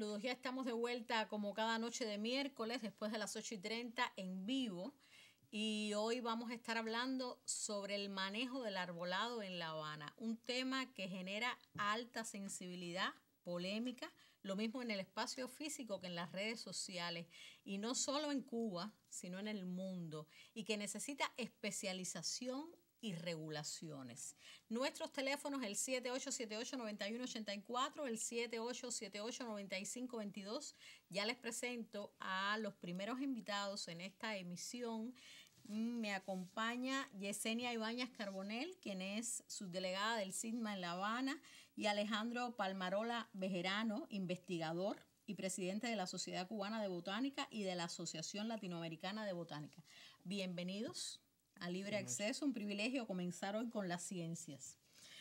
saludos. Ya estamos de vuelta como cada noche de miércoles después de las 8:30 en vivo. Y hoy vamos a estar hablando sobre el manejo del arbolado en La Habana. Un tema que genera alta sensibilidad, polémica, lo mismo en el espacio físico que en las redes sociales. Y no solo en Cuba, sino en el mundo. Y que necesita especialización y regulaciones. Nuestros teléfonos, el 7878-9184, el 7878-9522. Ya les presento a los primeros invitados en esta emisión. Me acompaña Yesenia Ibáñez Carbonell, quien es subdelegada del SIGMA en La Habana, y Alejandro Palmarola Bejerano, investigador y presidente de la Sociedad Cubana de Botánica y de la Asociación Latinoamericana de Botánica. Bienvenidos a Libre Acceso, un privilegio comenzar hoy con las ciencias.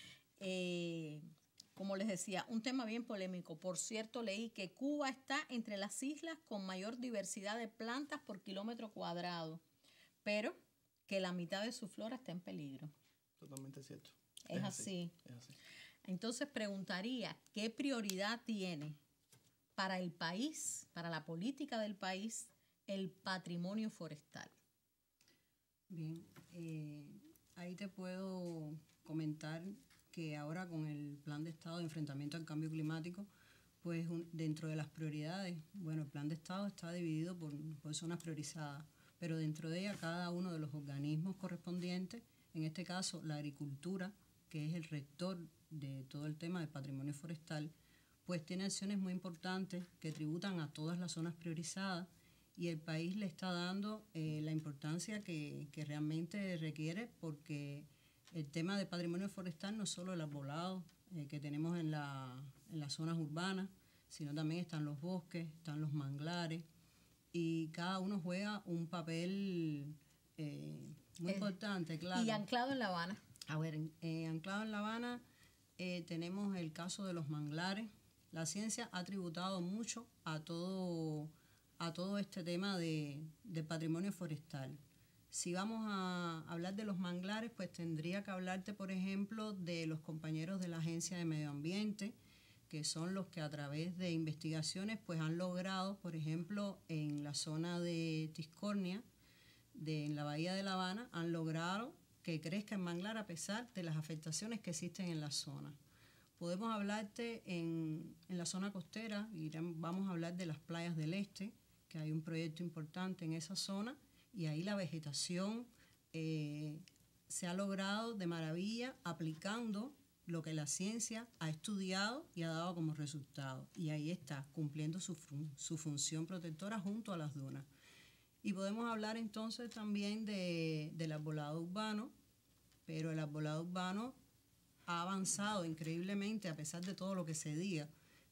Como les decía, un tema bien polémico. Por cierto, leí que Cuba está entre las islas con mayor diversidad de plantas por kilómetro cuadrado, pero que la mitad de su flora está en peligro. Totalmente cierto. Es así. Es así. Entonces preguntaría, ¿qué prioridad tiene para el país, para la política del país, el patrimonio forestal? Bien, ahí te puedo comentar que ahora con el Plan de Estado de Enfrentamiento al Cambio Climático, pues dentro de las prioridades, bueno, el Plan de Estado está dividido por zonas priorizadas, pero dentro de ella cada uno de los organismos correspondientes, en este caso la agricultura, que es el rector de todo el tema del patrimonio forestal, pues tiene acciones muy importantes que tributan a todas las zonas priorizadas, y el país le está dando la importancia que realmente requiere, porque el tema del patrimonio forestal no es solo el arbolado que tenemos en las zonas urbanas, sino también están los bosques, están los manglares, y cada uno juega un papel muy importante, claro. ¿Y anclado en La Habana? A ver, anclado en La Habana tenemos el caso de los manglares. La ciencia ha tributado mucho a todo este tema de patrimonio forestal. Si vamos a hablar de los manglares, pues tendría que hablarte, por ejemplo, de los compañeros de la Agencia de Medio Ambiente, que son los que a través de investigaciones pues han logrado, por ejemplo, en la zona de Tiscornia, en la bahía de La Habana, han logrado que crezca el manglar a pesar de las afectaciones que existen en la zona. Podemos hablarte en la zona costera, y vamos a hablar de las playas del este, que hay un proyecto importante en esa zona, y ahí la vegetación se ha logrado de maravilla aplicando lo que la ciencia ha estudiado y ha dado como resultado. Y ahí está, cumpliendo su función protectora junto a las dunas. Y podemos hablar entonces también del arbolado urbano, pero el arbolado urbano ha avanzado increíblemente a pesar de todo lo que se diga.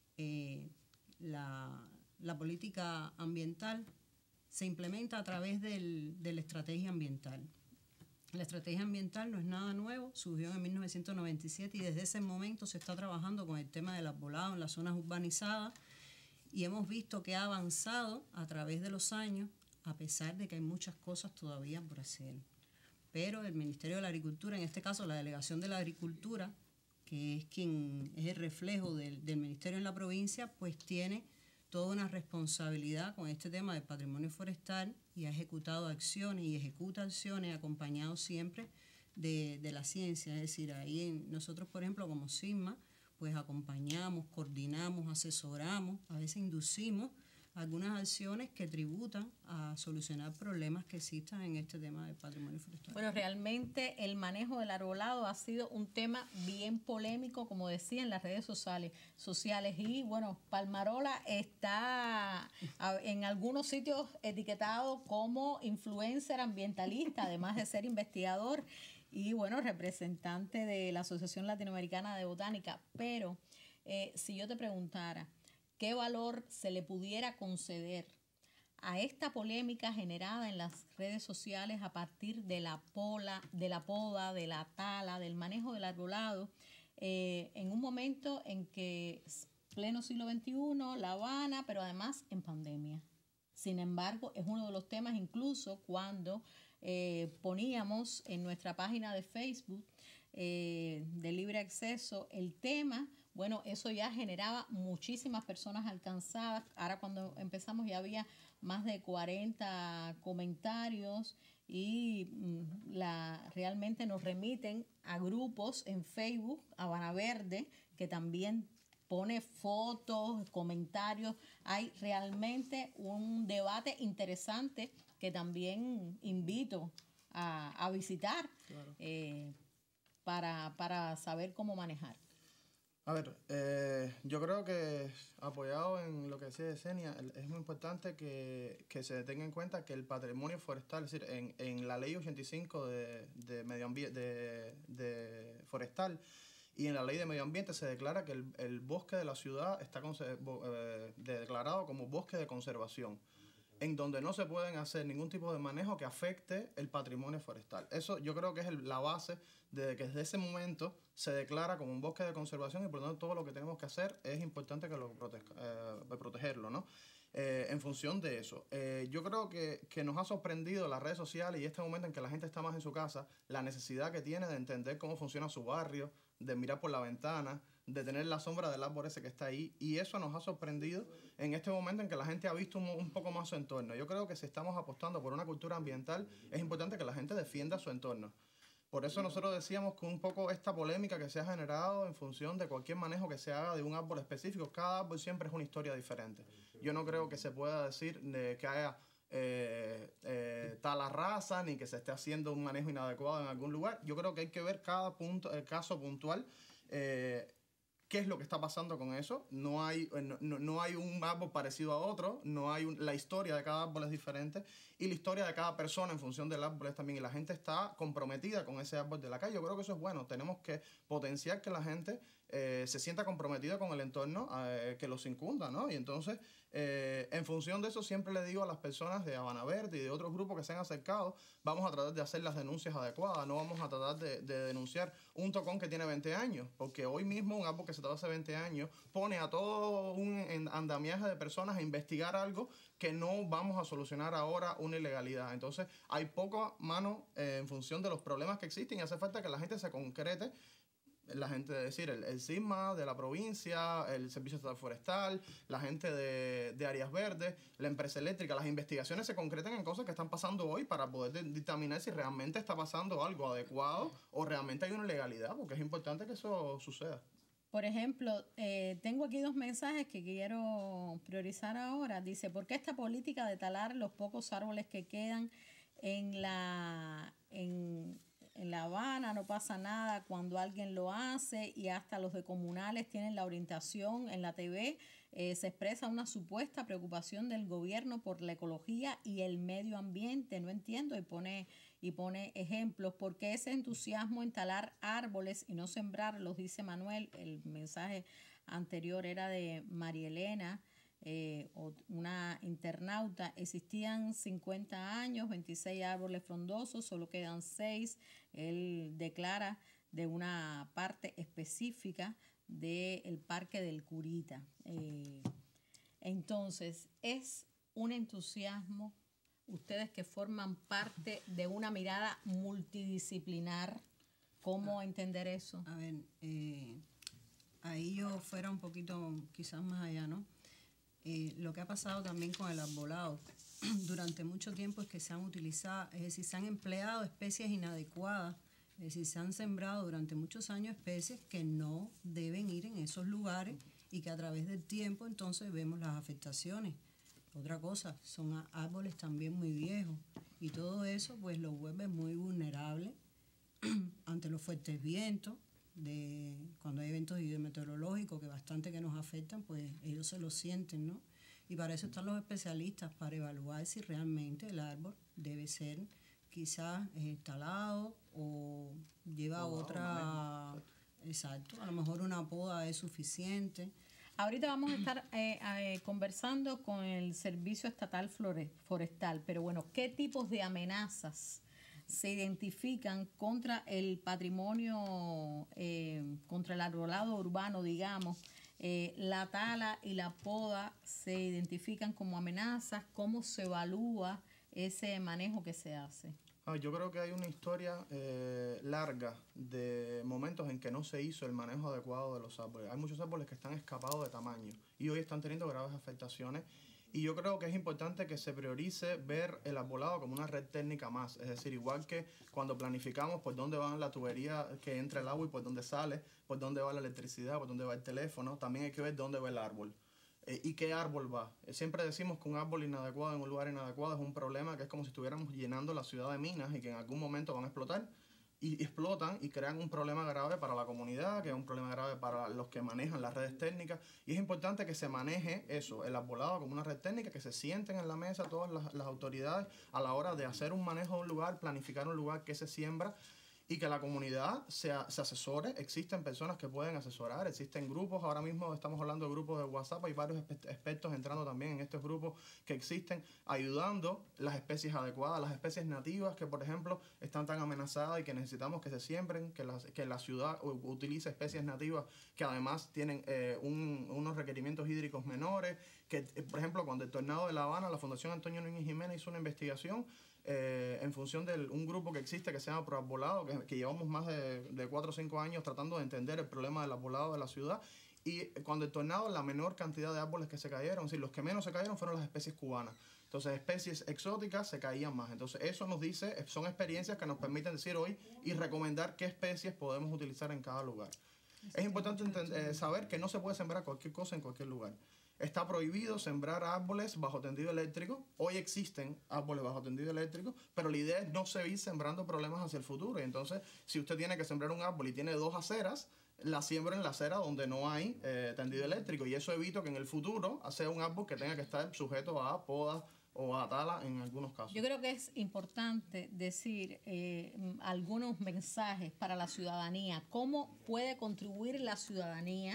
La política ambiental se implementa a través de la estrategia ambiental. La estrategia ambiental no es nada nuevo, surgió en 1997 y desde ese momento se está trabajando con el tema del arbolado en las zonas urbanizadas, y hemos visto que ha avanzado a través de los años, a pesar de que hay muchas cosas todavía por hacer. Pero el Ministerio de la Agricultura, en este caso la Delegación de la Agricultura, que es quien es el reflejo del Ministerio en la provincia, pues tiene toda una responsabilidad con este tema del patrimonio forestal, y ha ejecutado acciones y ejecuta acciones acompañado siempre de la ciencia. Es decir, ahí nosotros, por ejemplo, como SIGMA, pues acompañamos, coordinamos, asesoramos, a veces inducimos algunas acciones que tributan a solucionar problemas que existan en este tema del patrimonio forestal. Bueno, realmente el manejo del arbolado ha sido un tema bien polémico, como decía, en las redes sociales. Y bueno, Palmarola está en algunos sitios etiquetado como influencer ambientalista, además de ser investigador y bueno, representante de la Asociación Latinoamericana de Botánica. Pero si yo te preguntara, ¿qué valor se le pudiera conceder a esta polémica generada en las redes sociales a partir de la poda, de la tala, del manejo del arbolado, en un momento en que es pleno siglo XXI, La Habana, pero además en pandemia? Sin embargo, es uno de los temas, incluso cuando poníamos en nuestra página de Facebook de Libre Acceso el tema, bueno, eso ya generaba muchísimas personas alcanzadas. Ahora cuando empezamos ya había más de 40 comentarios y realmente nos remiten a grupos en Facebook, Habana Verde, que también pone fotos, comentarios. Hay realmente un debate interesante que también invito a visitar, claro. para saber cómo manejar. A ver, yo creo que apoyado en lo que decía Yesenia, es muy importante que se tenga en cuenta que el patrimonio forestal, es decir, en la ley 85 de medio ambiente, de forestal, y en la ley de medio ambiente se declara que el bosque de la ciudad está declarado como bosque de conservación, en donde no se pueden hacer ningún tipo de manejo que afecte el patrimonio forestal. Eso yo creo que es la base de que desde ese momento se declara como un bosque de conservación y por lo tanto todo lo que tenemos que hacer es importante que lo protegerlo, ¿no? En función de eso. Yo creo que nos ha sorprendido las redes sociales y este momento en que la gente está más en su casa, la necesidad que tiene de entender cómo funciona su barrio, de mirar por la ventana, de tener la sombra del árbol ese que está ahí, y eso nos ha sorprendido en este momento en que la gente ha visto un poco más su entorno. Yo creo que si estamos apostando por una cultura ambiental, es importante que la gente defienda su entorno. Por eso nosotros decíamos que un poco esta polémica que se ha generado en función de cualquier manejo que se haga de un árbol específico, cada árbol siempre es una historia diferente. Yo no creo que se pueda decir que haya tal raza, ni que se esté haciendo un manejo inadecuado en algún lugar. Yo creo que hay que ver cada caso puntual, qué es lo que está pasando con eso. No hay un árbol parecido a otro, la historia de cada árbol es diferente y la historia de cada persona en función del árbol es también, y la gente está comprometida con ese árbol de la calle. Yo creo que eso es bueno. Tenemos que potenciar que la gente se sienta comprometida con el entorno, que los incunda, ¿no? Y entonces, en función de eso, siempre le digo a las personas de Habana Verde y de otros grupos que se han acercado, vamos a tratar de hacer las denuncias adecuadas, no vamos a tratar de denunciar un tocón que tiene 20 años, porque hoy mismo un árbol que se trató hace 20 años pone a todo un andamiaje de personas a investigar algo que no vamos a solucionar ahora una ilegalidad. Entonces, hay poca mano en función de los problemas que existen y hace falta que la gente se concrete. La gente, es decir, el CISMA de la provincia, el Servicio Estatal Forestal, la gente de Áreas Verdes, la empresa eléctrica, las investigaciones se concretan en cosas que están pasando hoy para poder dictaminar si realmente está pasando algo adecuado o realmente hay una ilegalidad, porque es importante que eso suceda. Por ejemplo, tengo aquí 2 mensajes que quiero priorizar ahora. Dice, ¿por qué esta política de talar los pocos árboles que quedan en La Habana? No pasa nada cuando alguien lo hace, y hasta los de comunales tienen la orientación en la TV. Se expresa una supuesta preocupación del gobierno por la ecología y el medio ambiente. No entiendo, y pone ejemplos. ¿Por qué ese entusiasmo en talar árboles y no sembrarlos? Dice Manuel. El mensaje anterior era de María Elena, una internauta. Existían 50 años, 26 árboles frondosos, solo quedan 6. Él declara de una parte específica del Parque del Curita. Entonces, es un entusiasmo. Ustedes que forman parte de una mirada multidisciplinar, ¿cómo entender eso? A ver, ahí yo fuera un poquito quizás más allá, ¿no? Lo que ha pasado también con el arbolado durante mucho tiempo es que se han utilizado, es decir, se han empleado especies inadecuadas, es decir, se han sembrado durante muchos años especies que no deben ir en esos lugares y que a través del tiempo entonces vemos las afectaciones. Otra cosa, son árboles también muy viejos y todo eso pues los vuelve muy vulnerables ante los fuertes vientos, cuando hay eventos hidrometeorológicos que bastante que nos afectan, pues ellos se lo sienten, ¿no? Y para eso están los especialistas, para evaluar si realmente el árbol debe ser quizás talado o lleva otra... Exacto, a lo mejor una poda es suficiente. Ahorita vamos a estar conversando con el Servicio Estatal Forestal, pero bueno, ¿qué tipos de amenazas se identifican contra el patrimonio, contra el arbolado urbano, digamos? La tala y la poda se identifican como amenazas. ¿Cómo se evalúa ese manejo que se hace? Yo creo que hay una historia larga de momentos en que no se hizo el manejo adecuado de los árboles. Hay muchos árboles que están escapados de tamaño y hoy están teniendo graves afectaciones. Y yo creo que es importante que se priorice ver el arbolado como una red técnica más. Es decir, igual que cuando planificamos por dónde va la tubería que entra el agua y por dónde sale, por dónde va la electricidad, por dónde va el teléfono, también hay que ver dónde va el árbol. ¿Y qué árbol va? Siempre decimos que un árbol inadecuado en un lugar inadecuado es un problema que es como si estuviéramos llenando la ciudad de minas y que en algún momento van a explotar y explotan y crean un problema grave para la comunidad, que es un problema grave para los que manejan las redes técnicas. Y es importante que se maneje eso, el arbolado como una red técnica, que se sienten en la mesa todas las autoridades a la hora de hacer un manejo de un lugar, planificar un lugar que se siembra, y que la comunidad se asesore. Existen personas que pueden asesorar, existen grupos, ahora mismo estamos hablando de grupos de WhatsApp, hay varios expertos entrando también en estos grupos que existen, ayudando las especies adecuadas, las especies nativas que, por ejemplo, están tan amenazadas y que necesitamos que se siembren, que la ciudad utilice especies nativas que además tienen unos requerimientos hídricos menores, que, por ejemplo, cuando el tornado de La Habana, la Fundación Antonio Núñez Jiménez hizo una investigación en función de un grupo que existe que se llama Proarbolado, que llevamos más de 4 o 5 años tratando de entender el problema del arbolado de la ciudad. Y cuando el tornado, la menor cantidad de árboles que se cayeron, es decir, los que menos se cayeron fueron las especies cubanas. Entonces, especies exóticas se caían más. Entonces, eso nos dice, son experiencias que nos permiten decir hoy y recomendar qué especies podemos utilizar en cada lugar. Es importante saber que no se puede sembrar cualquier cosa en cualquier lugar. Está prohibido sembrar árboles bajo tendido eléctrico. Hoy existen árboles bajo tendido eléctrico, pero la idea es no seguir sembrando problemas hacia el futuro. Y entonces, si usted tiene que sembrar un árbol y tiene 2 aceras, la siembra en la acera donde no hay tendido eléctrico. Y eso evita que en el futuro sea un árbol que tenga que estar sujeto a podas o a tala en algunos casos. Yo creo que es importante decir algunos mensajes para la ciudadanía. ¿Cómo puede contribuir la ciudadanía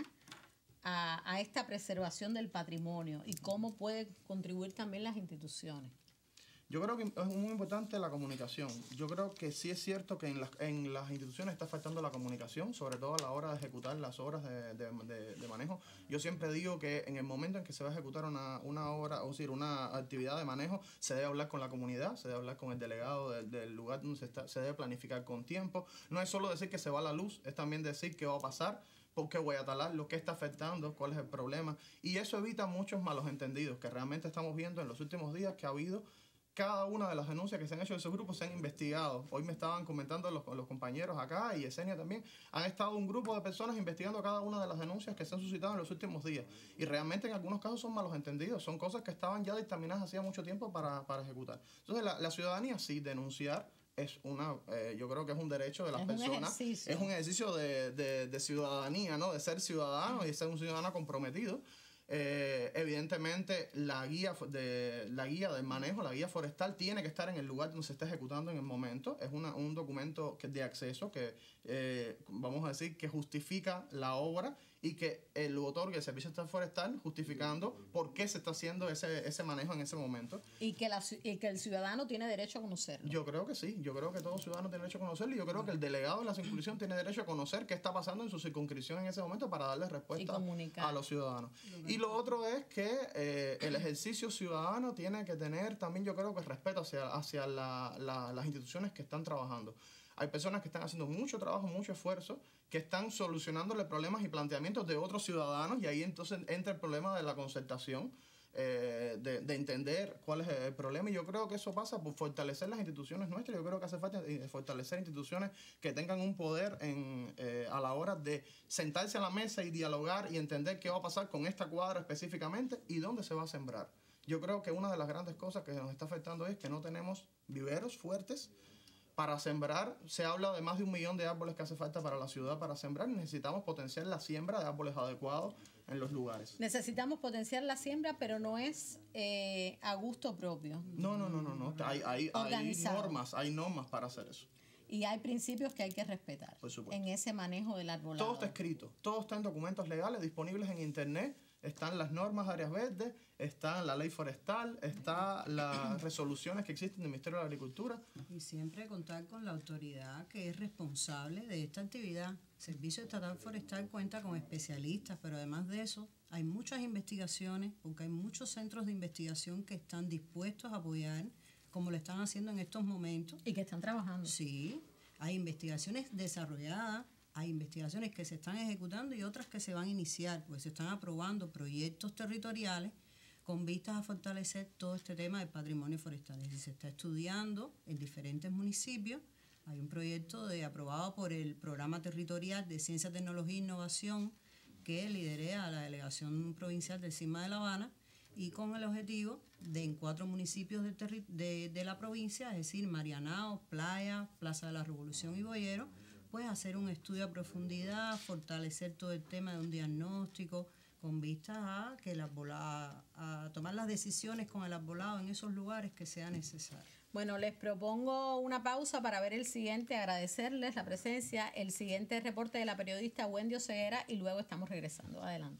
a esta preservación del patrimonio y cómo pueden contribuir también las instituciones? Yo creo que es muy importante la comunicación. Yo creo que sí es cierto que en las instituciones está faltando la comunicación, sobre todo a la hora de ejecutar las obras de manejo. Yo siempre digo que en el momento en que se va a ejecutar una obra, o decir, una actividad de manejo, se debe hablar con la comunidad, se debe hablar con el delegado del lugar donde se debe planificar con tiempo. No es solo decir que se va la luz, es también decir qué va a pasar, por qué voy a talar, lo que está afectando, cuál es el problema. Y eso evita muchos malos entendidos que realmente estamos viendo en los últimos días que ha habido. Cada una de las denuncias que se han hecho de esos grupos se han investigado. Hoy me estaban comentando los compañeros acá y Yesenia también. Han estado un grupo de personas investigando cada una de las denuncias que se han suscitado en los últimos días. Y realmente en algunos casos son malos entendidos. Son cosas que estaban ya dictaminadas hacía mucho tiempo para ejecutar. Entonces la ciudadanía sí, denunciar es yo creo que es un derecho de las personas. Es un ejercicio de ciudadanía, ¿no? De ser ciudadano y de ser un ciudadano comprometido. Evidentemente la guía del manejo, la guía forestal tiene que estar en el lugar donde se está ejecutando en el momento. Es un documento de acceso que vamos a decir que justifica la obra y que el otorga el servicio forestal justificando por qué se está haciendo ese manejo en ese momento. Y que el ciudadano tiene derecho a conocerlo. Yo creo que sí, yo creo que todo ciudadano tiene derecho a conocerlo y yo creo que el delegado de la circunscripción tiene derecho a conocer qué está pasando en su circunscripción en ese momento para darle respuesta a los ciudadanos. Y lo otro es que el ejercicio ciudadano tiene que tener también, yo creo que respeto hacia las instituciones que están trabajando. Hay personas que están haciendo mucho trabajo, mucho esfuerzo, que están solucionándole problemas y planteamientos de otros ciudadanos y ahí entonces entra el problema de la concertación, de entender cuál es el problema y yo creo que eso pasa por fortalecer las instituciones nuestras. Yo creo que hace falta fortalecer instituciones que tengan un poder a la hora de sentarse a la mesa y dialogar y entender qué va a pasar con esta cuadra específicamente y dónde se va a sembrar. Yo creo que una de las grandes cosas que nos está afectando es que no tenemos viveros fuertes para sembrar. Se habla de más de 1 millón de árboles que hace falta para la ciudad para sembrar. Necesitamos potenciar la siembra de árboles adecuados en los lugares. Necesitamos potenciar la siembra, pero no es a gusto propio. No. Hay normas para hacer eso. Y hay principios que hay que respetar en ese manejo del arbolado. Todo está escrito, todo está en documentos legales disponibles en internet. Están las normas de áreas verdes, está la ley forestal, están las resoluciones que existen del Ministerio de la Agricultura. Y siempre contar con la autoridad que es responsable de esta actividad. El Servicio Estatal Forestal cuenta con especialistas, pero además de eso hay muchas investigaciones, porque hay muchos centros de investigación que están dispuestos a apoyar como lo están haciendo en estos momentos. Y que están trabajando. Sí, hay investigaciones desarrolladas, hay investigaciones que se están ejecutando y otras que se van a iniciar, pues se están aprobando proyectos territoriales con vistas a fortalecer todo este tema del patrimonio forestal. Y se está estudiando en diferentes municipios. Hay un proyecto aprobado por el Programa Territorial de Ciencia, Tecnología e Innovación que lidera la Delegación Provincial del CISMA de La Habana, y con el objetivo de en 4 municipios de la provincia, es decir, Marianao, Playa, Plaza de la Revolución y Boyero, pues hacer un estudio a profundidad, fortalecer todo el tema de un diagnóstico con vistas a que a tomar las decisiones con el arbolado en esos lugares que sea necesario. Bueno, les propongo una pausa para ver el siguiente, agradecerles la presencia, el siguiente reporte de la periodista Wendy Oseguera y luego estamos regresando. Adelante.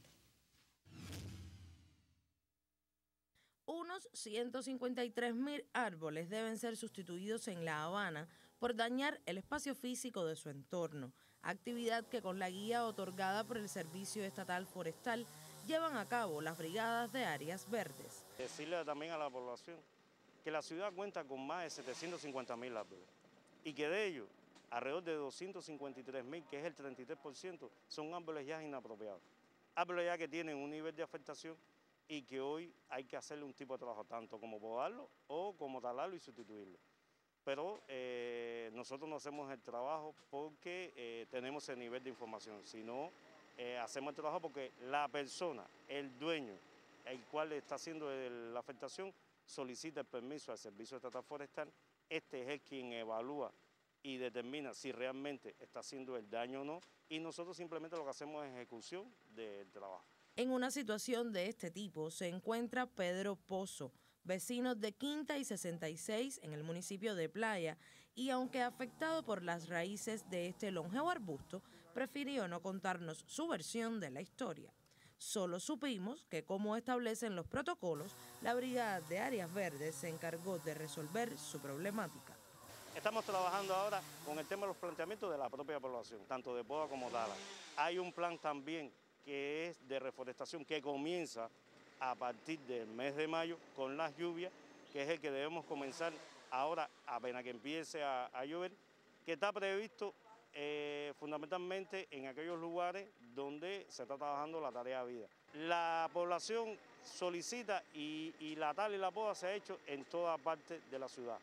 Unos 153.000 árboles deben ser sustituidos en La Habana por dañar el espacio físico de su entorno, actividad que con la guía otorgada por el Servicio Estatal Forestal llevan a cabo las brigadas de áreas verdes. Decirle también a la población que la ciudad cuenta con más de 750.000 árboles y que de ellos alrededor de 253.000, que es el 33%, son árboles ya inapropiados. Árboles ya que tienen un nivel de afectación y que hoy hay que hacerle un tipo de trabajo, tanto como podarlo o como talarlo y sustituirlo. Pero nosotros no hacemos el trabajo porque tenemos ese nivel de información, sino hacemos el trabajo porque la persona, el dueño, el cual está haciendo la afectación, solicita el permiso al Servicio Estatal Forestal. Este es el quien evalúa y determina si realmente está haciendo el daño o no, y nosotros simplemente lo que hacemos es ejecución del trabajo. En una situación de este tipo se encuentra Pedro Pozo, vecino de Quinta y 66 en el municipio de Playa, y aunque afectado por las raíces de este longevo arbusto, prefirió no contarnos su versión de la historia. Solo supimos que, como establecen los protocolos, la Brigada de Áreas Verdes se encargó de resolver su problemática. Estamos trabajando ahora con el tema de los planteamientos de la propia población, tanto de poda como tala. Hay un plan también que es de reforestación que comienza a partir del mes de mayo con las lluvias, que es el que debemos comenzar ahora apenas que empiece a llover, que está previsto fundamentalmente en aquellos lugares donde se está trabajando la tarea de vida. La población solicita y la tala y la poda se ha hecho en toda parte de la ciudad.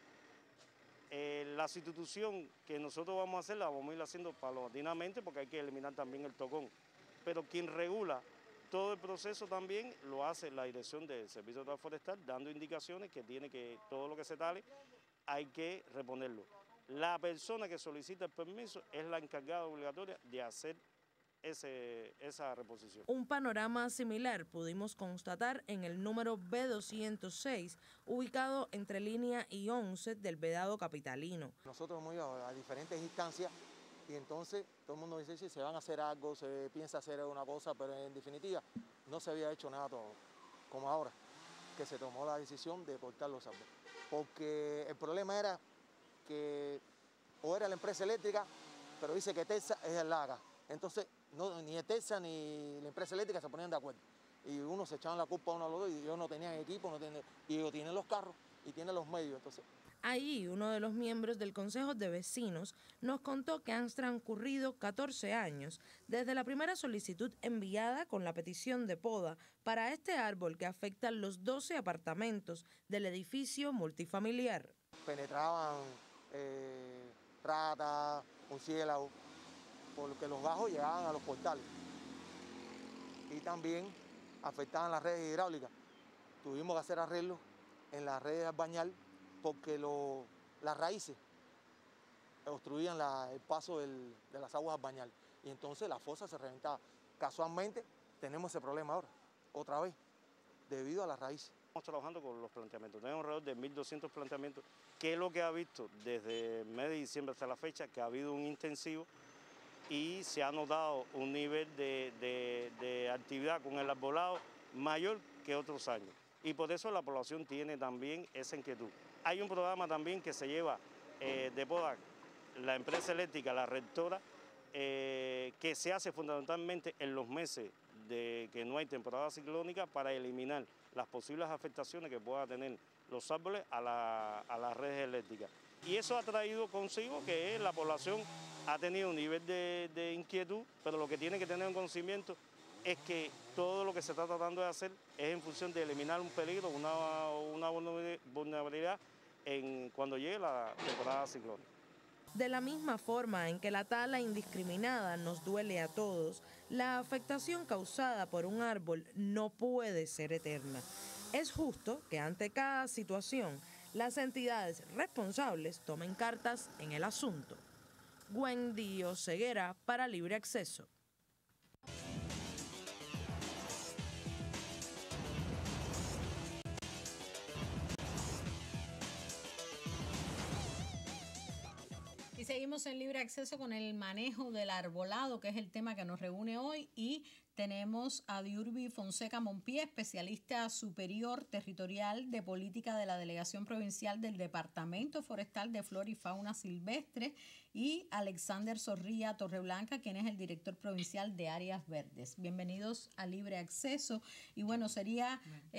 La sustitución que nosotros vamos a hacer la vamos a ir haciendo paulatinamente porque hay que eliminar también el tocón. Pero quien regula todo el proceso también lo hace la dirección del Servicio Estatal Forestal, dando indicaciones que tiene que todo lo que se tale hay que reponerlo. La persona que solicita el permiso es la encargada obligatoria de hacer esa reposición. Un panorama similar pudimos constatar en el número B206, ubicado entre Línea y 11 del Vedado capitalino. Nosotros hemos ido a diferentes instancias y entonces todo el mundo dice si se van a hacer algo, se piensa hacer una cosa, pero en definitiva no se había hecho nada todo, como ahora, que se tomó la decisión de cortar los árboles. Porque el problema era que o era la empresa eléctrica, pero dice que Telsa es el Laga. Entonces ni Telsa ni la empresa eléctrica se ponían de acuerdo. Y uno se echaban la culpa uno a los dos y ellos no tenían equipo, y ellos tienen los carros y tienen los medios. Entonces, ahí uno de los miembros del Consejo de Vecinos nos contó que han transcurrido 14 años desde la primera solicitud enviada con la petición de poda para este árbol que afecta los 12 apartamentos del edificio multifamiliar. Penetraban ratas, murciélagos, porque los gajos llegaban a los portales. Y también afectaban las redes hidráulicas. Tuvimos que hacer arreglos en las redes al bañal porque las raíces obstruían el paso de las aguas al bañal. Y entonces la fosa se reventaba. Casualmente tenemos ese problema ahora, otra vez, debido a las raíces. Estamos trabajando con los planteamientos. Tenemos alrededor de 1.200 planteamientos, que es lo que ha visto desde el mes de diciembre hasta la fecha, que ha habido un intensivo y se ha notado un nivel de actividad con el arbolado mayor que otros años. Y por eso la población tiene también esa inquietud. Hay un programa también que se lleva de poda la empresa eléctrica, la rectora, que se hace fundamentalmente en los meses de que no hay temporada ciclónica para eliminar las posibles afectaciones que puedan tener los árboles a las redes eléctricas. Y eso ha traído consigo que la población ha tenido un nivel de inquietud, pero lo que tiene que tener en conocimiento es que todo lo que se está tratando de hacer es en función de eliminar un peligro, una vulnerabilidad cuando llegue la temporada ciclónica. De la misma forma en que la tala indiscriminada nos duele a todos, la afectación causada por un árbol no puede ser eterna. Es justo que ante cada situación las entidades responsables tomen cartas en el asunto. Wendy Oseguera para Libre Acceso. Y seguimos en Libre Acceso con el manejo del arbolado, que es el tema que nos reúne hoy, y tenemos a Diurbi Fonseca Monpié, especialista superior territorial de política de la Delegación Provincial del Departamento Forestal de Flora y Fauna Silvestre, y Alexander Zorrilla Torreblanca, quien es el director provincial de Áreas Verdes. Bienvenidos a Libre Acceso. Y bueno, sería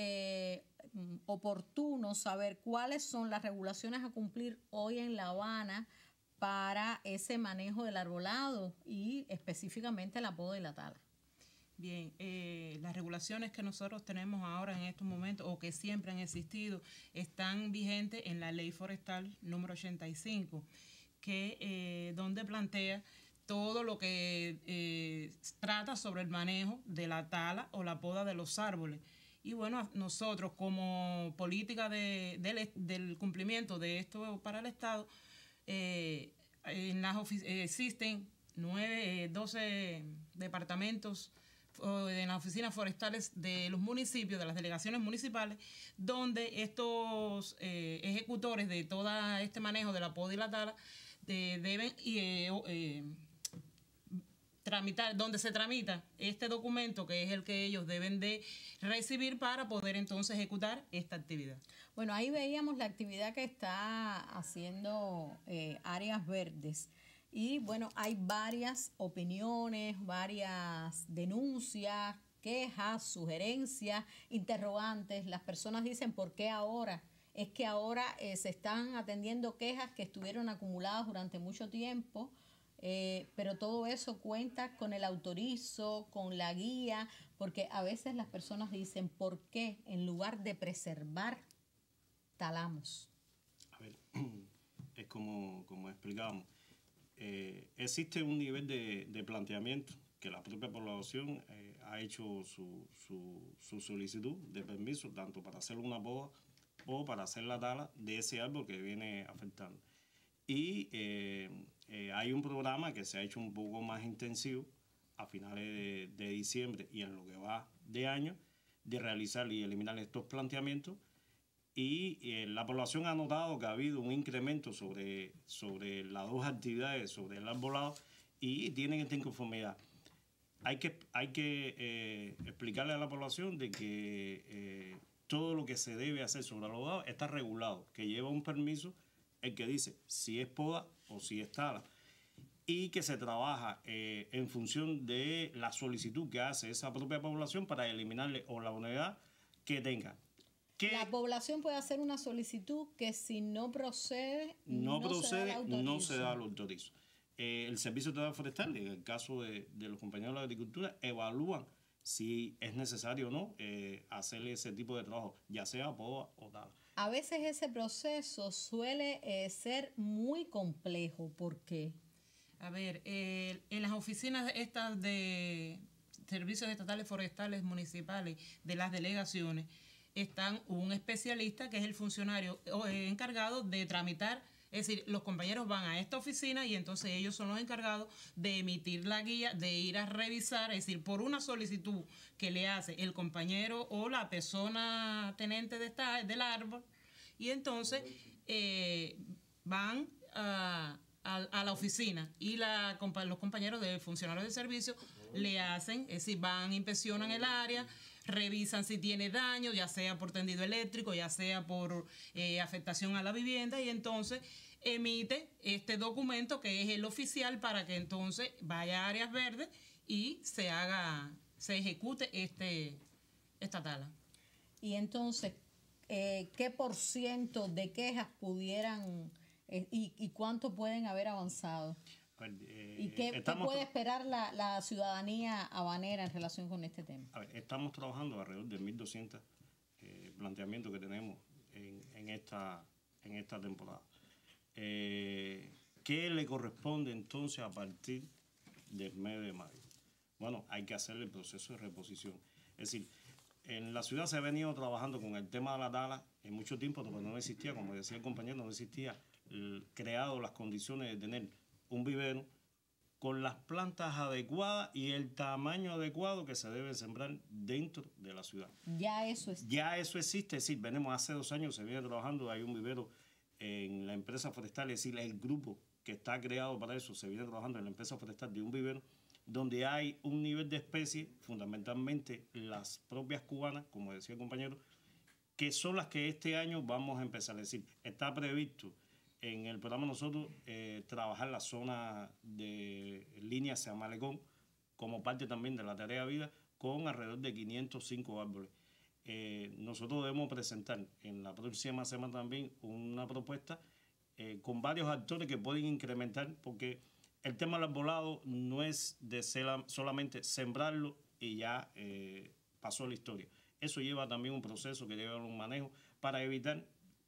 oportuno saber cuáles son las regulaciones a cumplir hoy en La Habana para ese manejo del arbolado y específicamente la poda y la tala. Bien, las regulaciones que nosotros tenemos ahora en estos momentos o que siempre han existido están vigentes en la Ley Forestal número 85, que donde plantea todo lo que trata sobre el manejo de la tala o la poda de los árboles. Y bueno, nosotros como política del cumplimiento de esto para el Estado, existen 12 departamentos en las oficinas forestales de los municipios, de las delegaciones municipales, donde estos ejecutores de todo este manejo de la poda y la tala deben tramitar, donde se tramita este documento, que es el que ellos deben de recibir para poder entonces ejecutar esta actividad. Bueno, ahí veíamos la actividad que está haciendo Áreas Verdes. Y bueno, hay varias opiniones, varias denuncias, quejas, sugerencias, interrogantes. Las personas dicen, ¿por qué ahora? Es que ahora se están atendiendo quejas que estuvieron acumuladas durante mucho tiempo, pero todo eso cuenta con el autorizo, con la guía, porque a veces las personas dicen, ¿por qué en lugar de preservar, talamos? A ver, es como explicábamos. Existe un nivel de planteamiento que la propia población ha hecho su solicitud de permiso, tanto para hacer una poda o para hacer la tala de ese árbol que viene afectando. Y hay un programa que se ha hecho un poco más intensivo a finales de diciembre y en lo que va de año, de realizar y eliminar estos planteamientos. Y la población ha notado que ha habido un incremento sobre las dos actividades, sobre el arbolado, y tienen esta inconformidad. Hay que explicarle a la población de que todo lo que se debe hacer sobre el arbolado está regulado, que lleva un permiso el que dice si es poda o si es tala, y que se trabaja en función de la solicitud que hace esa propia población para eliminarle o la unidad que tenga. La población puede hacer una solicitud que si no procede, no se da el autorizo. El Servicio Estatal Forestal, en el caso de los compañeros de la agricultura, evalúan si es necesario o no hacerle ese tipo de trabajo, ya sea poda o tala. A veces ese proceso suele ser muy complejo. ¿Por qué? A ver, en las oficinas estas de servicios estatales forestales municipales de las delegaciones están un especialista que es el funcionario encargado de tramitar, es decir, los compañeros van a esta oficina y entonces ellos son los encargados de emitir la guía, de ir a revisar, es decir, por una solicitud que le hace el compañero o la persona tenente del árbol, y entonces van a la oficina y los compañeros de funcionarios de servicio le hacen, es decir, van, inspeccionan el área, revisan si tiene daño, ya sea por tendido eléctrico, ya sea por afectación a la vivienda, y entonces emite este documento que es el oficial para que entonces vaya a Áreas Verdes y se ejecute esta tala. Y entonces, ¿qué por ciento de quejas pudieran y cuánto pueden haber avanzado? ¿Y qué puede esperar la ciudadanía habanera en relación con este tema? A ver, estamos trabajando alrededor de 1.200 planteamientos que tenemos en esta temporada. ¿Qué le corresponde entonces a partir del mes de mayo? Bueno, hay que hacer el proceso de reposición. Es decir, en la ciudad se ha venido trabajando con el tema de la tala en mucho tiempo, pero no existía, como decía el compañero, no existía creado las condiciones de tener un vivero con las plantas adecuadas y el tamaño adecuado que se debe sembrar dentro de la ciudad. Ya eso existe. Ya eso existe, es decir, venimos hace 2 años, se viene trabajando, hay un vivero en la empresa forestal, es decir, el grupo que está creado para eso, se viene trabajando en la empresa forestal de un vivero, donde hay un nivel de especies, fundamentalmente las propias cubanas, como decía el compañero, que son las que este año vamos a empezar. Es decir, está previsto en el programa nosotros trabajar la zona de línea hacia Malecón como parte también de la tarea vida con alrededor de 505 árboles. Nosotros debemos presentar en la próxima semana también una propuesta con varios actores que pueden incrementar, porque el tema del arbolado no es de solamente sembrarlo y ya pasó la historia. Eso lleva también un proceso que lleva un manejo para evitar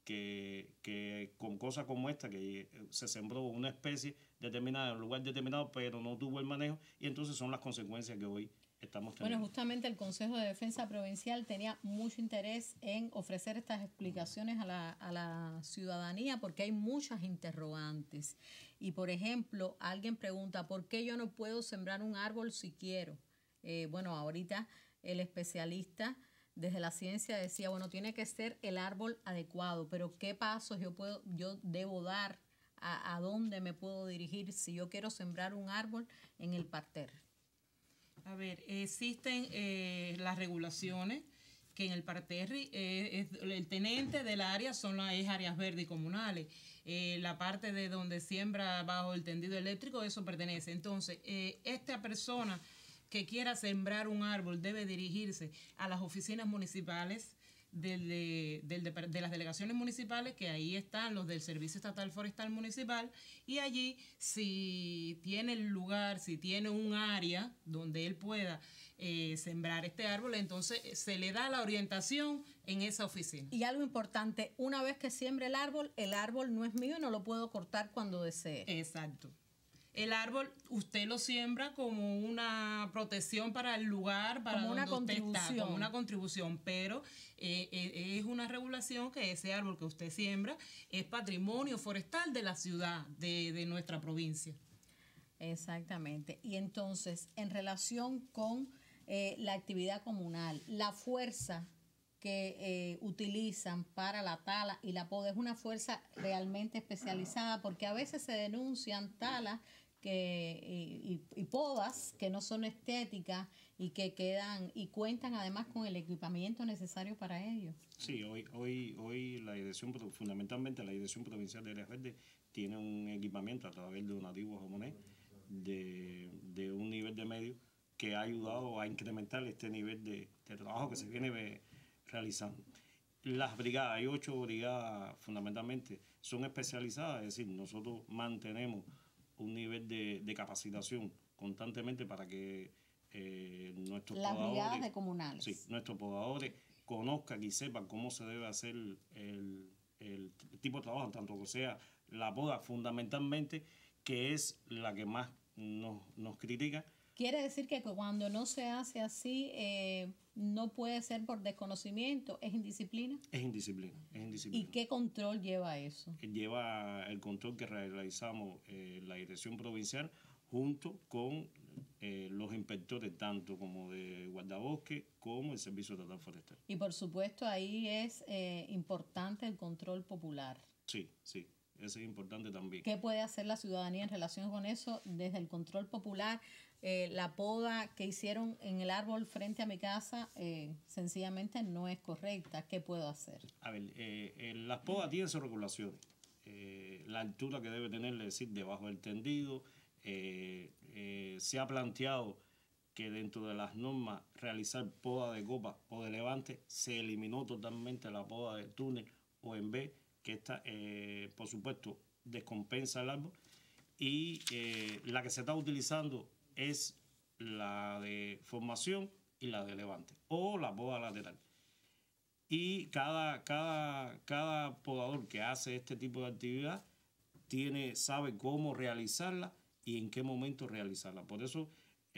que con cosas como esta, que se sembró una especie determinada en un lugar determinado, pero no tuvo el manejo, y entonces son las consecuencias que hoy estamos teniendo. Bueno, justamente el Consejo de Defensa Provincial tenía mucho interés en ofrecer estas explicaciones a la ciudadanía, porque hay muchas interrogantes. Y, por ejemplo, alguien pregunta, ¿por qué yo no puedo sembrar un árbol si quiero? Bueno, ahorita el especialista desde la ciencia decía, bueno, tiene que ser el árbol adecuado, pero ¿qué pasos yo debo dar? ¿A dónde me puedo dirigir si yo quiero sembrar un árbol en el parterre? A ver, existen las regulaciones que en el parterre el tenente del área es áreas verdes y comunales. La parte de donde siembra bajo el tendido eléctrico, eso pertenece. Entonces, esta persona que quiera sembrar un árbol debe dirigirse a las oficinas municipales de las delegaciones municipales, que ahí están los del Servicio Estatal Forestal Municipal, y allí si tiene el lugar, si tiene un área donde él pueda sembrar este árbol, entonces se le da la orientación en esa oficina. Y algo importante, una vez que siembre el árbol no es mío y no lo puedo cortar cuando desee. Exacto. El árbol usted lo siembra como una protección para el lugar, para como donde usted está, como una contribución, pero es una regulación que ese árbol que usted siembra es patrimonio forestal de la ciudad, de nuestra provincia. Exactamente. Y entonces, en relación con la actividad comunal, la fuerza que utilizan para la tala y la poda es una fuerza realmente especializada, porque a veces se denuncian talas y podas que no son estéticas y que quedan y cuentan además con el equipamiento necesario para ello. Sí, hoy la dirección, fundamentalmente la Dirección Provincial de Áreas Verdes, tiene un equipamiento a través de donativos jamonés de un nivel de medio que ha ayudado a incrementar este nivel de trabajo que se viene realizando. Las brigadas, hay 8 brigadas fundamentalmente, son especializadas, es decir, nosotros mantenemos un nivel de capacitación constantemente para que nuestros las podadores, brigadas de comunales, sí, nuestros podadores conozcan y sepan cómo se debe hacer el tipo de trabajo, tanto que sea la poda fundamentalmente, que es la que más nos critica. Quiere decir que cuando no se hace así, no puede ser por desconocimiento, ¿es indisciplina? Es indisciplina, es indisciplina. ¿Y qué control lleva eso? Lleva el control que realizamos la Dirección Provincial junto con los inspectores, tanto como de guardabosque como el Servicio Estatal Forestal. Y por supuesto ahí es importante el control popular. Sí, sí, eso es importante también. ¿Qué puede hacer la ciudadanía en relación con eso desde el control popular? La poda que hicieron en el árbol frente a mi casa sencillamente no es correcta. ¿Qué puedo hacer? A ver, las podas tienen sus regulaciones. La altura que debe tener, es decir, debajo del tendido. Se ha planteado que dentro de las normas realizar poda de copa o de levante, se eliminó totalmente la poda de túnel o en B, que esta, por supuesto, descompensa el árbol, y la que se está utilizando es la de formación y la de levante, o la poda lateral. Y cada podador que hace este tipo de actividad sabe cómo realizarla y en qué momento realizarla. Por eso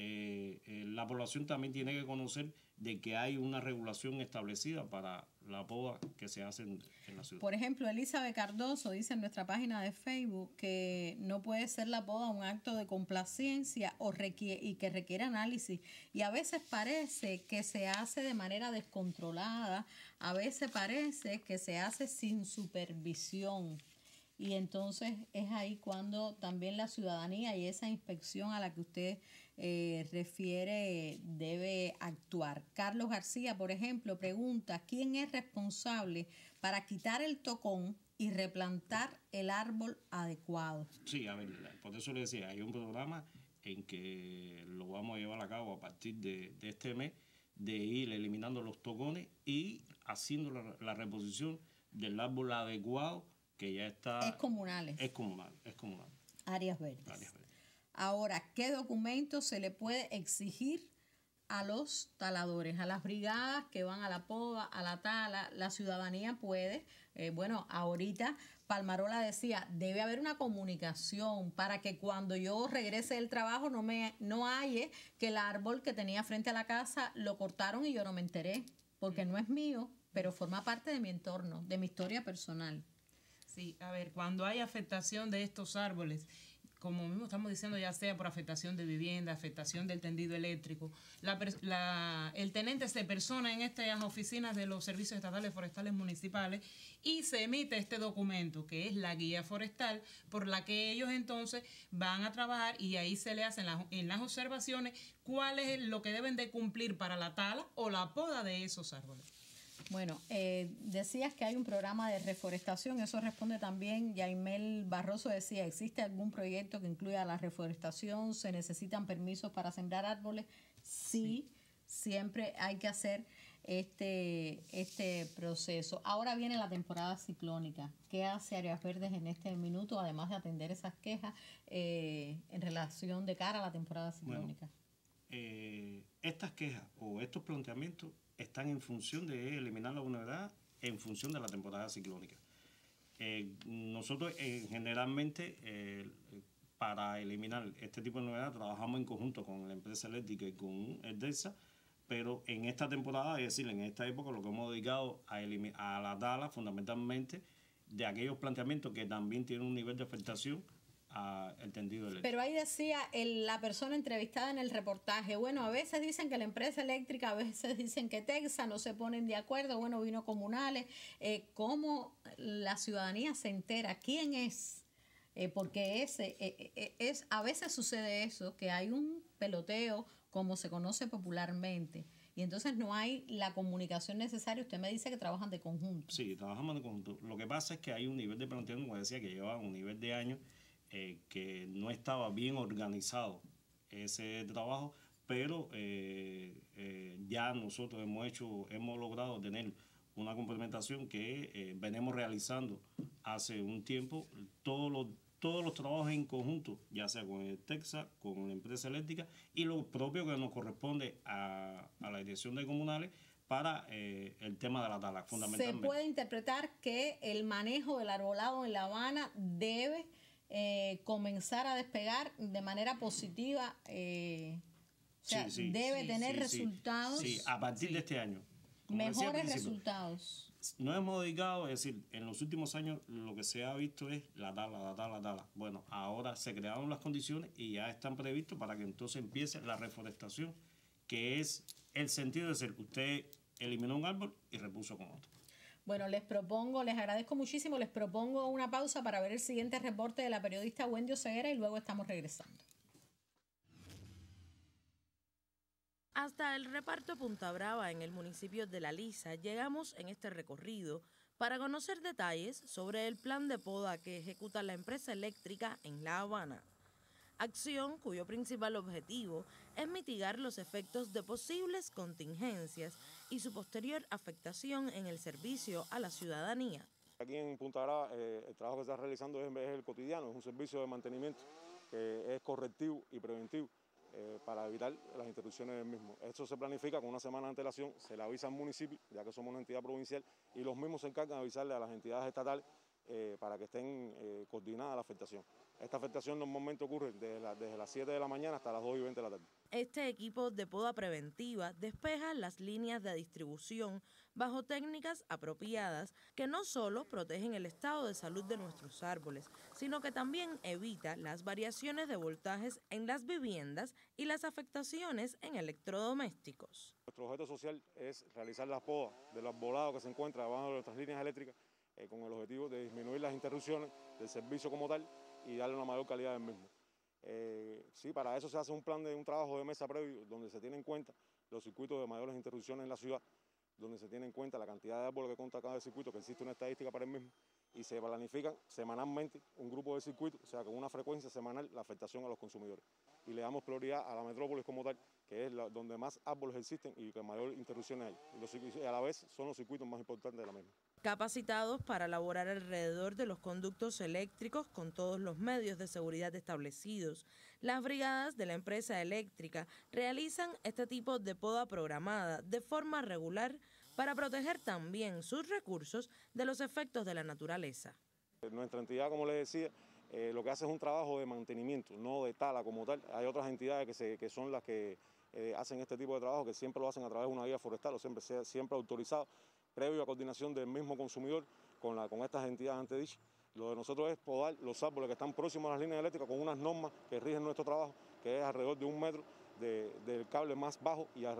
la población también tiene que conocer de que hay una regulación establecida para la poda que se hace en la ciudad. Por ejemplo, Elizabeth Cardoso dice en nuestra página de Facebook que no puede ser la poda un acto de complacencia y que requiere análisis. Y a veces parece que se hace de manera descontrolada, a veces parece que se hace sin supervisión. Y entonces es ahí cuando también la ciudadanía y esa inspección a la que usted refiere debe actuar. Carlos García, por ejemplo, pregunta, ¿quién es responsable para quitar el tocón y replantar el árbol adecuado? Sí, a ver, por eso le decía, hay un programa en que lo vamos a llevar a cabo a partir de este mes, de ir eliminando los tocones y haciendo la reposición del árbol adecuado que ya está... Es comunal. Áreas verdes. Ahora, ¿qué documentos se le puede exigir a los taladores, a las brigadas que van a la poda, a la tala? La ciudadanía puede, ahorita Palmarola decía, debe haber una comunicación para que cuando yo regrese del trabajo no halle que el árbol que tenía frente a la casa lo cortaron y yo no me enteré, porque no es mío, pero forma parte de mi entorno, de mi historia personal. Sí, a ver, cuando hay afectación de estos árboles, como mismo estamos diciendo, ya sea por afectación de vivienda, afectación del tendido eléctrico, el tenente se persona en estas oficinas de los servicios estatales forestales municipales y se emite este documento, que es la guía forestal, por la que ellos entonces van a trabajar y ahí se le hacen en las observaciones cuál es lo que deben de cumplir para la tala o la poda de esos árboles. Bueno, decías que hay un programa de reforestación, eso responde también, Yaimel Barroso decía, ¿existe algún proyecto que incluya la reforestación? ¿Se necesitan permisos para sembrar árboles? Sí, siempre hay que hacer este proceso. Ahora viene la temporada ciclónica. ¿Qué hace Áreas Verdes en este minuto, además de atender esas quejas en relación de cara a la temporada ciclónica? Bueno, estas quejas o estos planteamientos están en función de eliminar la vulnerabilidad en función de la temporada ciclónica. Nosotros generalmente para eliminar este tipo de vulnerabilidad trabajamos en conjunto con la empresa eléctrica y con EDESA, pero en esta temporada, es decir, en esta época, lo que hemos dedicado a la tala fundamentalmente de aquellos planteamientos que también tienen un nivel de afectación el tendido eléctrico. Pero ahí decía la persona entrevistada en el reportaje, bueno, a veces dicen que la empresa eléctrica, a veces dicen que Texas, no se ponen de acuerdo, bueno, vino comunales, ¿cómo la ciudadanía se entera? ¿Quién es? Porque a veces sucede eso, que hay un peloteo, como se conoce popularmente, y entonces no hay la comunicación necesaria. Usted me dice que trabajan de conjunto. Sí, trabajamos de conjunto. Lo que pasa es que hay un nivel de planteamiento, como decía, que lleva un nivel de años que no estaba bien organizado ese trabajo, pero ya nosotros hemos logrado tener una complementación que venimos realizando hace un tiempo, todos los trabajos en conjunto, ya sea con el Texas, con la empresa eléctrica y lo propio que nos corresponde a la dirección de comunales para el tema de la tala, fundamentalmente. Se puede interpretar que el manejo del arbolado en La Habana debe comenzar a despegar de manera positiva, debe tener resultados. Sí, a partir de este año. Mejores resultados. No hemos dedicado, es decir, en los últimos años lo que se ha visto es la tala. Bueno, ahora se crearon las condiciones y ya están previstos para que entonces empiece la reforestación, que es el sentido de ser, usted eliminó un árbol y repuso con otro. Bueno, les agradezco muchísimo, les propongo una pausa para ver el siguiente reporte de la periodista Wendy Oseguera y luego estamos regresando. Hasta el reparto Punta Brava en el municipio de La Lisa llegamos en este recorrido para conocer detalles sobre el plan de poda que ejecuta la empresa eléctrica en La Habana. acción cuyo principal objetivo es mitigar los efectos de posibles contingencias y su posterior afectación en el servicio a la ciudadanía. Aquí en Punta Brava el trabajo que se está realizando es el cotidiano, es un servicio de mantenimiento que es correctivo y preventivo para evitar las interrupciones del mismo. Esto se planifica con una semana de antelación, se le avisa al municipio, ya que somos una entidad provincial, y los mismos se encargan de avisarle a las entidades estatales para que estén coordinadas la afectación. Esta afectación normalmente ocurre desde las 7 de la mañana hasta las 2:20 de la tarde. Este equipo de poda preventiva despeja las líneas de distribución bajo técnicas apropiadas que no solo protegen el estado de salud de nuestros árboles, sino que también evita las variaciones de voltajes en las viviendas y las afectaciones en electrodomésticos. Nuestro objeto social es realizar la poda del arbolado que se encuentra debajo de nuestras líneas eléctricas con el objetivo de disminuir las interrupciones del servicio como tal y darle una mayor calidad del mismo. Sí, para eso se hace un trabajo de mesa previo donde se tiene en cuenta los circuitos de mayores interrupciones en la ciudad, donde se tiene en cuenta la cantidad de árboles que consta cada circuito, que existe una estadística para el mismo, y se planifican semanalmente un grupo de circuitos, o sea, con una frecuencia semanal la afectación a los consumidores. Y le damos prioridad a la metrópolis como tal, que es donde más árboles existen y que mayor interrupciones hay. Y a la vez son los circuitos más importantes de la misma. Capacitados para laborar alrededor de los conductos eléctricos con todos los medios de seguridad establecidos, las brigadas de la empresa eléctrica realizan este tipo de poda programada de forma regular para proteger también sus recursos de los efectos de la naturaleza. Nuestra entidad, como les decía, lo que hace es un trabajo de mantenimiento, no de tala como tal. Hay otras entidades que son las que hacen este tipo de trabajo, que siempre lo hacen a través de una guía forestal, o siempre autorizado, previo a coordinación del mismo consumidor con estas entidades antedichas. Lo de nosotros es podar los árboles que están próximos a las líneas eléctricas con unas normas que rigen nuestro trabajo, que es alrededor de 1 metro del cable más bajo y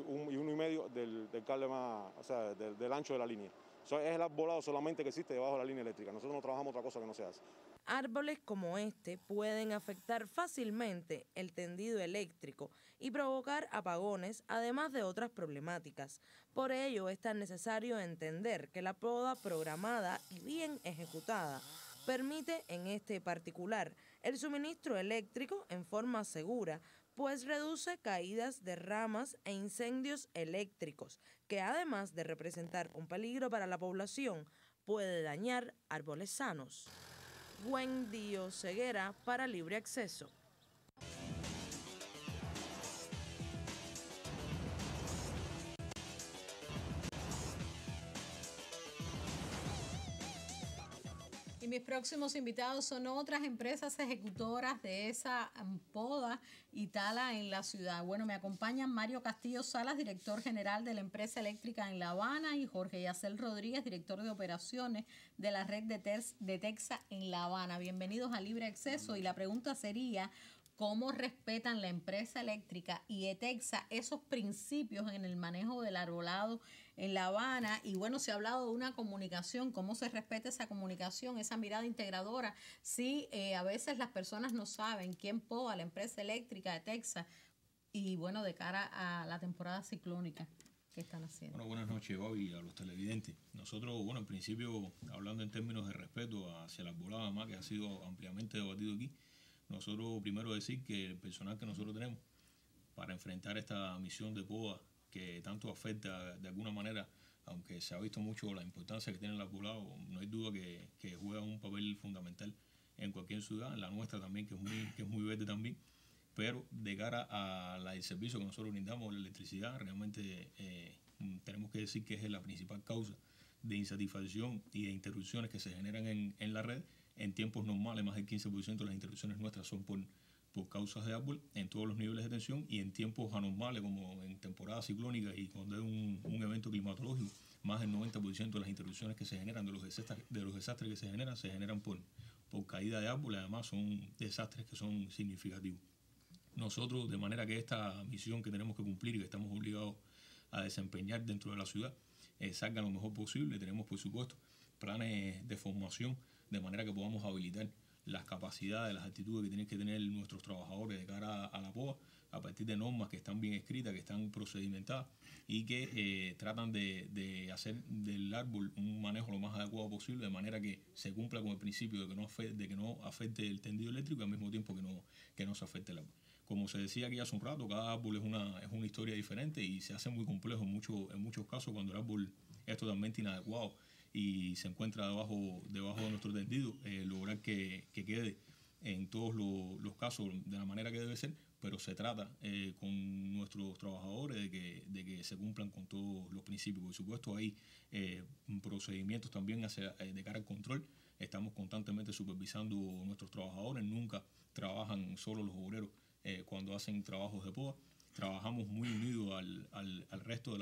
1,5 del cable más, o sea, del ancho de la línea. Eso es el arbolado solamente que existe debajo de la línea eléctrica. Nosotros no trabajamos otra cosa que no se hace. Árboles como este pueden afectar fácilmente el tendido eléctrico y provocar apagones, además de otras problemáticas. Por ello es tan necesario entender que la poda programada y bien ejecutada permite en este particular el suministro eléctrico en forma segura, pues reduce caídas de ramas e incendios eléctricos, que además de representar un peligro para la población, puede dañar árboles sanos. Wendy Ceguera para Libre Acceso. Y mis próximos invitados son otras empresas ejecutoras de esa poda y tala en la ciudad. Bueno, me acompañan Mario Castillo Salas, director general de la empresa eléctrica en La Habana, y Jorge Yacel Rodríguez, director de operaciones de la red de Texas en La Habana. Bienvenidos a Libre Acceso. Y la pregunta sería: ¿cómo respetan la empresa eléctrica y ETEXA esos principios en el manejo del arbolado en La Habana? Y bueno, se ha hablado de una comunicación, ¿cómo se respeta esa comunicación, esa mirada integradora? Sí, a veces las personas no saben quién poda, la empresa eléctrica, ETEXA, y bueno, de cara a la temporada ciclónica, ¿qué están haciendo? Bueno, buenas noches, Babi, a los televidentes. Nosotros, bueno, en principio, hablando en términos de respeto hacia el arbolado, además, que ha sido ampliamente debatido aquí, nosotros primero decir que el personal que nosotros tenemos para enfrentar esta misión de poda que tanto afecta de alguna manera, aunque se ha visto mucho la importancia que tiene el arbolado, no hay duda que juega un papel fundamental en cualquier ciudad, en la nuestra también, que es muy verde también, pero de cara al servicio que nosotros brindamos, la electricidad, realmente tenemos que decir que es la principal causa de insatisfacción y de interrupciones que se generan en la red. En tiempos normales, más del 15% de las interrupciones nuestras son por causas de árbol en todos los niveles de tensión, y en tiempos anormales, como en temporada ciclónica y cuando es un evento climatológico, más del 90% de las interrupciones que se generan, de los desastres que se generan por caída de árboles. Además, son desastres que son significativos. Nosotros, de manera que esta misión que tenemos que cumplir y que estamos obligados a desempeñar dentro de la ciudad salga lo mejor posible, tenemos, por supuesto, planes de formación de manera que podamos habilitar las capacidades, las actitudes que tienen que tener nuestros trabajadores de cara a la poda, a partir de normas que están bien escritas, que están procedimentadas y que tratan de hacer del árbol un manejo lo más adecuado posible, de manera que se cumpla con el principio de que no afecte el tendido eléctrico y al mismo tiempo que no se afecte el árbol. Como se decía aquí hace un rato, cada árbol es una historia diferente y se hace muy complejo en muchos casos cuando el árbol es totalmente inadecuado y se encuentra debajo de nuestro tendido, lograr que quede en todos los casos de la manera que debe ser, pero se trata con nuestros trabajadores de que se cumplan con todos los principios. Por supuesto, hay procedimientos también de cara al control. Estamos constantemente supervisando a nuestros trabajadores, nunca trabajan solo los obreros cuando hacen trabajos de poda. Trabajamos muy unidos al resto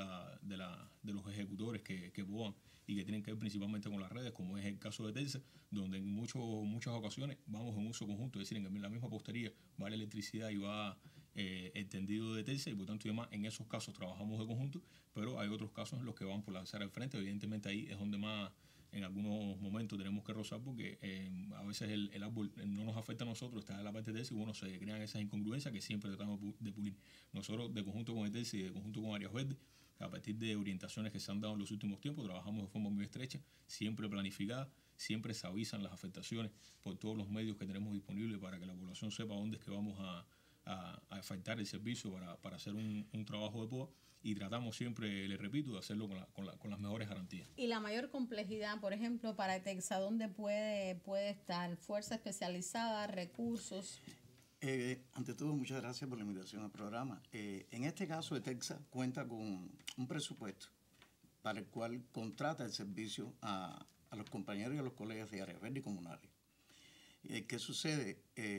de los ejecutores que podan y que tienen que ver principalmente con las redes, como es el caso de Telsa, donde en muchas ocasiones vamos en uso conjunto, es decir, en la misma postería va la electricidad y va el tendido de Telsa y por tanto y demás, en esos casos trabajamos de conjunto, pero hay otros casos en los que van por la acera al frente, evidentemente ahí es donde más en algunos momentos tenemos que rozar porque a veces el árbol no nos afecta a nosotros, está en la parte de Telsa y bueno, se crean esas incongruencias que siempre tratamos de pulir. Nosotros de conjunto con el Telsa y de conjunto con Áreas Verdes, a partir de orientaciones que se han dado en los últimos tiempos, trabajamos de forma muy estrecha, siempre planificada, siempre se avisan las afectaciones por todos los medios que tenemos disponibles para que la población sepa dónde es que vamos a afectar el servicio para hacer un trabajo de poda y tratamos siempre, les repito, de hacerlo con las mejores garantías. Y la mayor complejidad, por ejemplo, para Telsa, ¿dónde puede estar? ¿Fuerza especializada, recursos? Ante todo, muchas gracias por la invitación al programa. En este caso, Telsa cuenta con un presupuesto para el cual contrata el servicio a los compañeros y a los colegas de Áreas Verdes y comunales. ¿Qué sucede?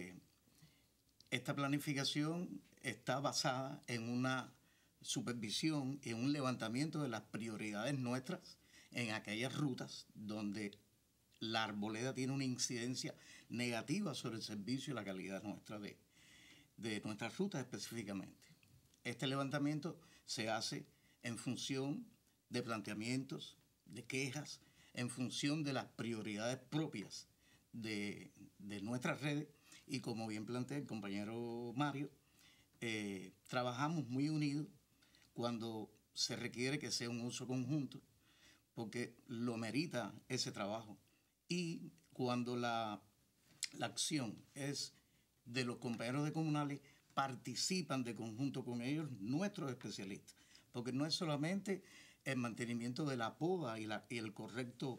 Esta planificación está basada en una supervisión y en un levantamiento de las prioridades nuestras en aquellas rutas donde la arboleda tiene una incidencia negativa sobre el servicio y la calidad nuestra de nuestras rutas específicamente. Este levantamiento se hace en función de planteamientos, de quejas, en función de las prioridades propias de nuestras redes y como bien plantea el compañero Mario, trabajamos muy unidos cuando se requiere que sea un uso conjunto porque lo merita ese trabajo. Y cuando la acción es de los compañeros de comunales, participan de conjunto con ellos nuestros especialistas, porque no es solamente el mantenimiento de la poda y el correcto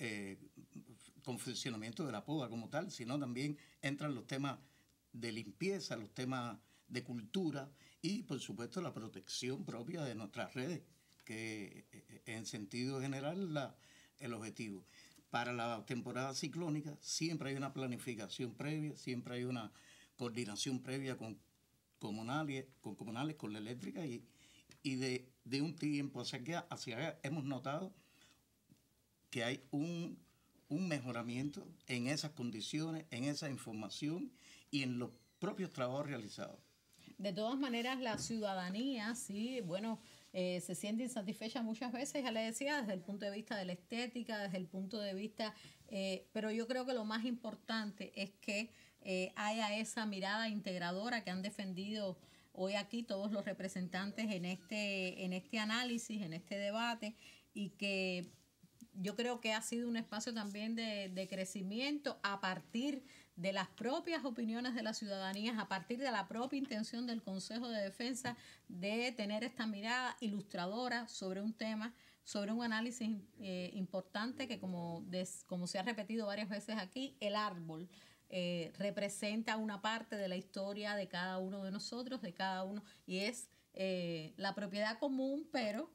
confeccionamiento de la poda como tal, sino también entran los temas de limpieza, los temas de cultura y, por supuesto, la protección propia de nuestras redes, que en sentido general el objetivo. Para la temporada ciclónica siempre hay una planificación previa, siempre hay una coordinación previa con comunales, con la eléctrica y de un tiempo hacia acá hemos notado que hay un mejoramiento en esas condiciones, en esa información y en los propios trabajos realizados. De todas maneras, la ciudadanía, sí, bueno, se siente insatisfecha muchas veces, ya le decía, desde el punto de vista de la estética, desde el punto de vista, pero yo creo que lo más importante es que haya esa mirada integradora que han defendido hoy aquí todos los representantes en este análisis, en este debate, y que yo creo que ha sido un espacio también de crecimiento a partir de las propias opiniones de la ciudadanía, a partir de la propia intención del Consejo de Defensa de tener esta mirada ilustradora sobre un tema, sobre un análisis importante que como se ha repetido varias veces aquí, el árbol representa una parte de la historia de cada uno de nosotros, de cada uno, y es la propiedad común, pero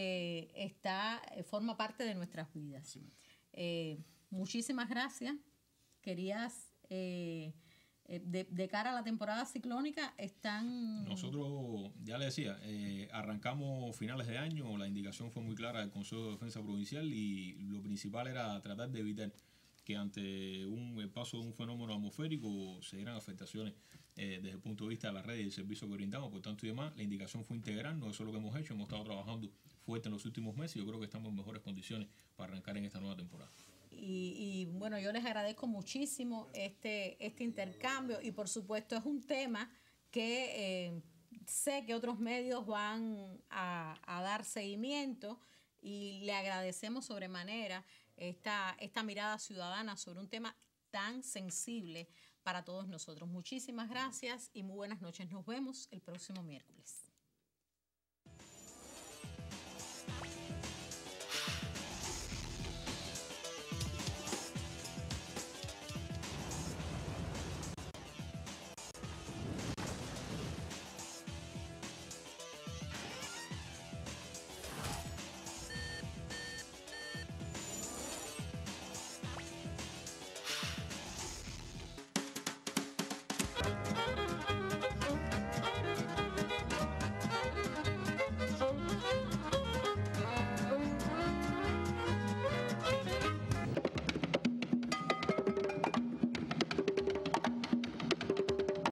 forma parte de nuestras vidas. Muchísimas gracias. Querías, de cara a la temporada ciclónica, Nosotros, ya le decía, arrancamos finales de año, la indicación fue muy clara del Consejo de Defensa Provincial y lo principal era tratar de evitar que ante el paso de un fenómeno atmosférico se dieran afectaciones desde el punto de vista de la red y el servicio que brindamos, por tanto y demás. La indicación fue integrarnos, eso es lo que hemos hecho, hemos estado trabajando fuerte en los últimos meses y yo creo que estamos en mejores condiciones para arrancar en esta nueva temporada. Y bueno, yo les agradezco muchísimo este intercambio y por supuesto es un tema que sé que otros medios van a dar seguimiento y le agradecemos sobremanera esta mirada ciudadana sobre un tema tan sensible para todos nosotros. Muchísimas gracias y muy buenas noches. Nos vemos el próximo miércoles.